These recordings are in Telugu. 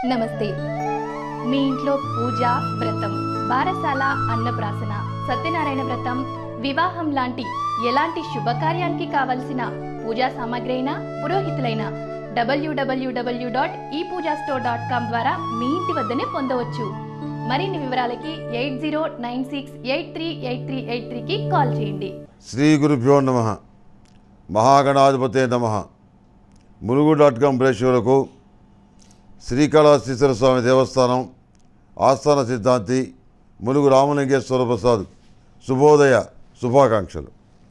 నమస్తే. మీ ఇంట్లో పూజ, వ్రతం, బారసాల, అన్నప్రాసన, సత్యనారాయణ వ్రతం, వివాహం లాంటి ఎలాంటి శుభకార్యానికి కావలసిన పూజా సామాగ్రి అయినా, పురోహితులైన www.epoojastore.com ద్వారా మీ ఇంటి వద్దనే పొందవచ్చు. మరిన్ని వివరాలకి 8096838383కి కాల్ చేయండి. శ్రీ గురుభ్యో నమః. మహాగణాధిపతే నమః. ములుగు.com ప్రేక్షకులకు శ్రీకాళహస్తీశ్వర స్వామి దేవస్థానం ఆస్థాన సిద్ధాంతి ములుగు రామలింగేశ్వర ప్రసాద్ శుభోదయ శుభాకాంక్షలు.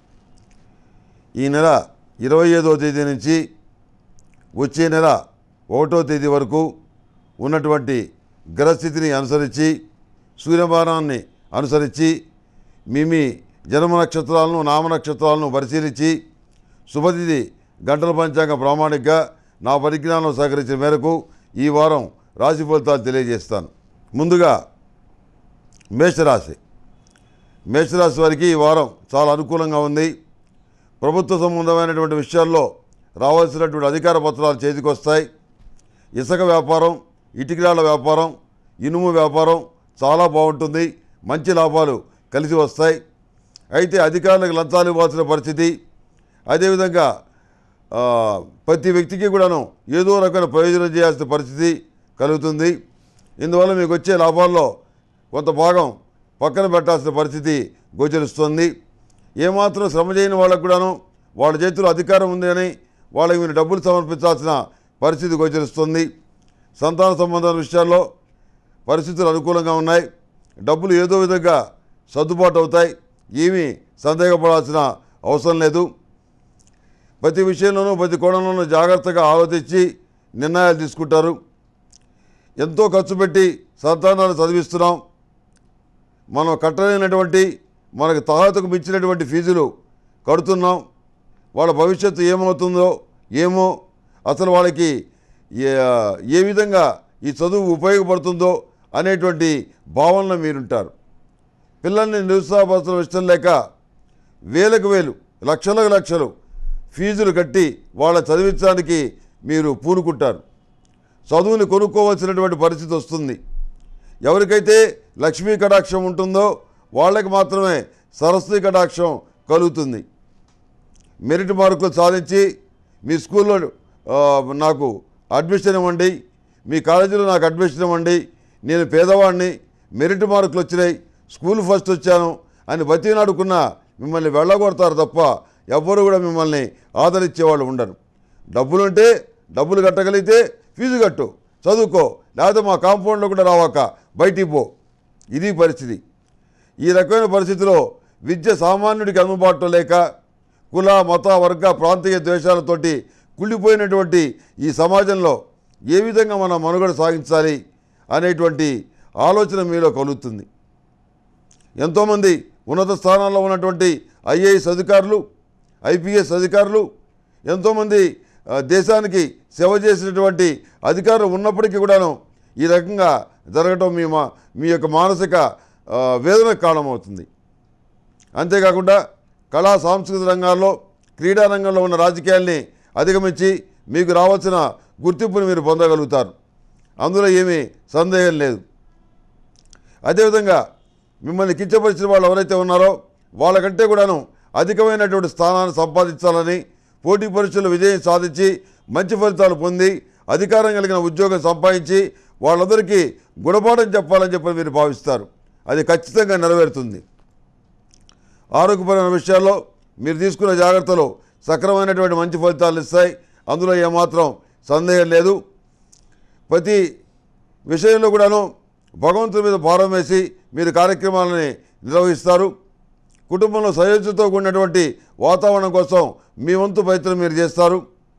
ఈ నెల 25వ తేదీ నుంచి వచ్చే నెల 1వ తేదీ వరకు ఉన్నటువంటి గ్రహస్థితిని అనుసరించి, సూర్యమానాన్ని అనుసరించి మీ జన్మ నక్షత్రాలను, నామ నక్షత్రాలను పరిశీలించి శుభతిథి గంటల పంచాంగ ప్రామాణికగా నా పరిజ్ఞానం సహకరించిన మేరకు ఈ వారం రాశి ఫలితాలు తెలియజేస్తాను. ముందుగా మేషరాశి వారికి ఈ వారం చాలా అనుకూలంగా ఉంది. ప్రభుత్వ సంబంధమైనటువంటి విషయాల్లో రావాల్సినటువంటి అధికార పత్రాలు చేతికి వస్తాయి. ఇసుక వ్యాపారం, ఇటుకరాళ్ల వ్యాపారం, ఇనుము వ్యాపారం చాలా బాగుంటుంది. మంచి లాభాలు కలిసి వస్తాయి. అయితే అధికారులకు లంచాలు ఇవ్వాల్సిన పరిస్థితి, అదేవిధంగా ప్రతి వ్యక్తికి కూడాను ఏదో రకమైన ప్రయోజనం చేయాల్సిన పరిస్థితి కలుగుతుంది. ఇందువల్ల మీకు వచ్చే లాభాల్లో కొంత భాగం పక్కన పెట్టాల్సిన పరిస్థితి గోచరిస్తుంది. ఏమాత్రం శ్రమ చేయని వాళ్ళకు కూడాను వాళ్ళ చేతిలో అధికారం ఉంది అని వాళ్ళకి మీరు డబ్బులు సమర్పించాల్సిన పరిస్థితి గోచరిస్తుంది. సంతాన సంబంధమైన విషయాల్లో పరిస్థితులు అనుకూలంగా ఉన్నాయి. డబ్బులు ఏదో విధంగా సర్దుబాటు అవుతాయి. ఏమీ సందేహపడాల్సిన అవసరం లేదు. ప్రతి విషయంలోనూ, ప్రతి కోణంలోనూ జాగ్రత్తగా ఆలోచించి నిర్ణయాలు తీసుకుంటారు. ఎంతో ఖర్చు పెట్టి సంతానాన్ని చదివిస్తున్నాం. మనం కట్టలేనటువంటి, మనకు తాహతకు మించినటువంటి ఫీజులు కడుతున్నాం. వాళ్ళ భవిష్యత్తు ఏమవుతుందో ఏమో, అసలు వాళ్ళకి ఏ విధంగా ఈ చదువు ఉపయోగపడుతుందో అనేటువంటి భావనలో మీరుంటారు. పిల్లల్ని నిరుత్సాహపరచడం ఇష్టం లేక వేలకు వేలు, లక్షలకు లక్షలు ఫీజులు కట్టి వాళ్ళ చదివించడానికి మీరు పూనుకుంటారు. చదువుని కొనుక్కోవాల్సినటువంటి పరిస్థితి వస్తుంది. ఎవరికైతే లక్ష్మీ కటాక్షం ఉంటుందో వాళ్ళకి మాత్రమే సరస్వతి కటాక్షం కలుగుతుంది. మెరిట్ మార్కులు సాధించి మీ స్కూల్లో నాకు అడ్మిషన్ ఇవ్వండి, మీ కాలేజీలో నాకు అడ్మిషన్ ఇవ్వండి, నేను పేదవాడిని, మెరిట్ మార్కులు వచ్చినాయి, స్కూల్ ఫస్ట్ వచ్చాను అని బతినాడుకున్న మిమ్మల్ని వెళ్ళగొడతారు తప్ప ఎవ్వరూ కూడా మిమ్మల్ని ఆదరించేవాళ్ళు ఉండరు. డబ్బులుంటే డబ్బులు కట్టగలిగితే ఫీజు కట్టు, చదువుకో, లేకపోతే మా కాంపౌండ్లో కూడా రావాక బయటికి పో. ఇది పరిస్థితి. ఈ రకమైన పరిస్థితిలో విద్య సామాన్యుడికి అందుబాటులో లేక కుల, మత, వర్గ, ప్రాంతీయ ద్వేషాలతోటి కుళ్ళిపోయినటువంటి ఈ సమాజంలో ఏ విధంగా మనం మనుగడ సాగించాలి అనేటువంటి ఆలోచన మీలో కలుగుతుంది. ఎంతోమంది ఉన్నత స్థానాల్లో ఉన్నటువంటి ఐఏఎస్ అధికారులు, ఐపీఎస్ అధికారులు, ఎంతోమంది దేశానికి సేవ చేసినటువంటి అధికారులు ఉన్నప్పటికీ కూడాను ఈ రకంగా జరగటం మీ యొక్క మానసిక వేదనకు కారణమవుతుంది. అంతేకాకుండా కళా సాంస్కృతిక రంగాల్లో, క్రీడా రంగంలో ఉన్న రాజకీయాల్ని అధిగమించి మీకు రావాల్సిన గుర్తింపుని మీరు పొందగలుగుతారు. అందులో ఏమీ సందేహం లేదు. అదేవిధంగా మిమ్మల్ని కించపరిచిన వాళ్ళు ఎవరైతే ఉన్నారో వాళ్ళకంటే కూడాను అధికమైనటువంటి స్థానాన్ని సంపాదించాలని, పోటీ పరీక్షల్లో విజయం సాధించి మంచి ఫలితాలు పొంది అధికారం కలిగిన ఉద్యోగం సంపాదించి వాళ్ళందరికీ గుణపాఠం చెప్పాలని చెప్పి మీరు భావిస్తారు. అది ఖచ్చితంగా నెరవేరుతుంది. ఆరోగ్యపరమైన విషయాల్లో మీరు తీసుకున్న జాగ్రత్తలు సక్రమైనటువంటి మంచి ఫలితాలు ఇస్తాయి. అందులో ఏమాత్రం సందేహం లేదు. ప్రతి విషయంలో కూడాను భగవంతుని మీద భారం వేసి మీరు కార్యక్రమాలని నిర్వహిస్తారు. కుటుంబంలో సయోధ్యతో కూడినటువంటి వాతావరణం కోసం మీ వంతు ప్రయత్నం మీరు చేస్తారు.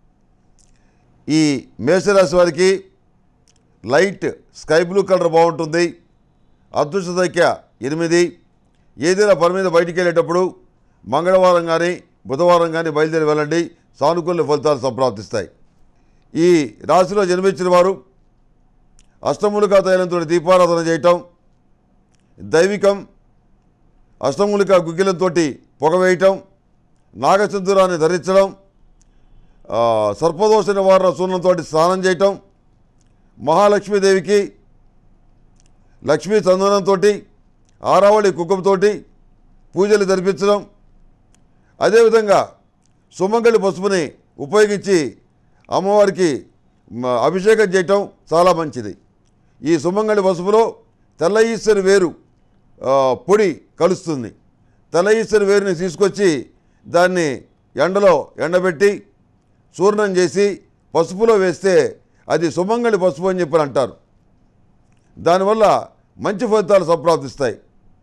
ఈ మేషరాశి వారికి లైట్ స్కై బ్లూ కలర్ బాగుంటుంది. అదృష్ట సంఖ్య 8. ఏదైనా పని మీద బయటికి వెళ్ళేటప్పుడు మంగళవారం కానీ బుధవారం కానీ బయలుదేరి వెళ్ళండి. సానుకూల ఫలితాలు సంప్రాప్తిస్తాయి. ఈ రాశిలో జన్మించిన వారు అష్టమూలికా తైలంతో దీపారాధన చేయటం, దైవికం అష్టమూలికా గుగ్గిలంతో పొగ వేయటం, నాగసింధూరాన్ని ధరించడం, సర్పదోష నివారణ సూర్ణంతో స్నానం చేయటం, మహాలక్ష్మీదేవికి లక్ష్మీ చందనంతో ఆరావళి కుంకుమతోటి పూజలు జరిపించడం, అదేవిధంగా సుమంగళి పసుపుని ఉపయోగించి అమ్మవారికి అభిషేకం చేయటం చాలా మంచిది. ఈ సుమంగళి పసుపులో తెల్ల ఈశ్వరి వేరు పొడి కలుస్తుంది. తెల్ల ఈశ్వరి వేరుని తీసుకొచ్చి దాన్ని ఎండలో ఎండబెట్టి చూర్ణం చేసి పసుపులో వేస్తే అది సుమంగళి పసుపు అని చెప్పి అంటారు. దానివల్ల మంచి ఫలితాలు సంప్రాప్తిస్తాయి.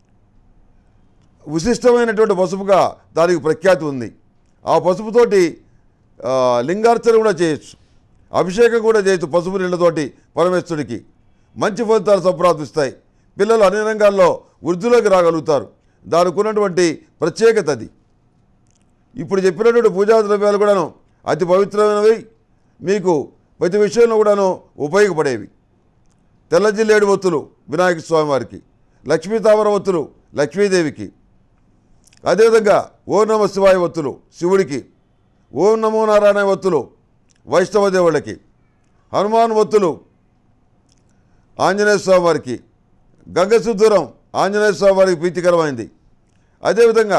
విశిష్టమైనటువంటి పసుపుగా దానికి ప్రఖ్యాతి ఉంది. ఆ పసుపుతోటి లింగార్చన కూడా చేయొచ్చు, అభిషేకం కూడా చేయొచ్చు. పసుపు నీళ్ళతోటి పరమేశ్వరుడికి మంచి ఫలితాలు సంప్రాప్తిస్తాయి. పిల్లలు అన్ని రంగాల్లో వృద్ధిలోకి రాగలుగుతారు. దానికి ఉన్నటువంటి ప్రత్యేకత అది. ఇప్పుడు చెప్పినటువంటి పూజా ద్రవ్యాలు కూడాను అతి పవిత్రమైనవి, మీకు ప్రతి విషయంలో కూడాను ఉపయోగపడేవి. తెల్ల జిల్లేడు ఒత్తులు వినాయక స్వామివారికి, లక్ష్మీ తామర ఒత్తులు లక్ష్మీదేవికి, అదేవిధంగా ఓం నమ శివాయ ఒత్తులు శివుడికి, ఓం నమో నారాయణ ఒత్తులు వైష్ణవ దేవుళ్ళకి, హనుమాన్ ఒత్తులు ఆంజనేయ స్వామి వారికి, గంగసుద్దూరం ఆంజనేయ స్వామి వారికి ప్రీతికరమైంది. అదేవిధంగా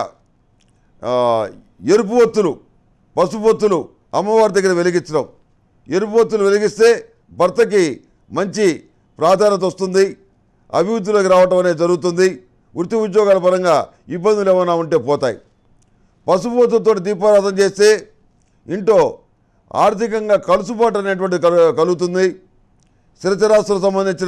ఎరుపు ఒత్తులు పసుపు ఒత్తులు అమ్మవారి దగ్గర వెలిగించడం. ఎరుపు ఒత్తులు వెలిగిస్తే భర్తకి మంచి ప్రాధాన్యత వస్తుంది, అభివృద్ధిలోకి రావటం అనేది జరుగుతుంది. వృత్తి ఉద్యోగాల పరంగా ఇబ్బందులు ఏమైనా ఉంటే పోతాయి. పసుపు ఒత్తులతో దీపారాధన చేస్తే ఇంట్లో ఆర్థికంగా కలుసుబాటు అనేటువంటి కలుగుతుంది. స్థిరచరాస్తులకు సంబంధించిన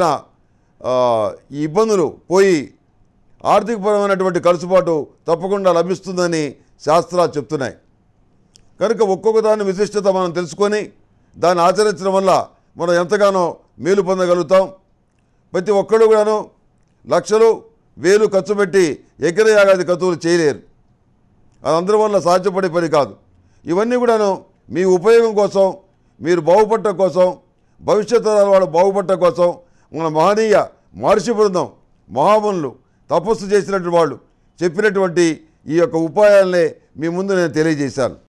ఈ ఇబ్బందులు పోయి ఆర్థికపరమైనటువంటి కలుసుబాటు తప్పకుండా లభిస్తుందని శాస్త్రాలు చెప్తున్నాయి. కనుక ఒక్కొక్క దాని విశిష్టత మనం తెలుసుకొని దాన్ని ఆచరించడం వల్ల మనం ఎంతగానో మేలు పొందగలుగుతాం. ప్రతి ఒక్కళ్ళు కూడాను లక్షలు వేలు ఖర్చు పెట్టి యజ్ఞయాగాది ఖర్చులు చేయలేరు. అది అందరి వల్ల సాధ్యపడే పని కాదు. ఇవన్నీ కూడాను మీ ఉపయోగం కోసం, మీరు బాగుపడటం కోసం, భవిష్యత్ తరాల వాళ్ళు బాగుపడటం కోసం మన మహనీయ మహర్షి బృందం, మహామునులు తపస్సు చేసినటువంటి వాళ్ళు చెప్పినటువంటి ఈ యొక్క ఉపాయాలనే మీ ముందు నేను తెలియజేశాను.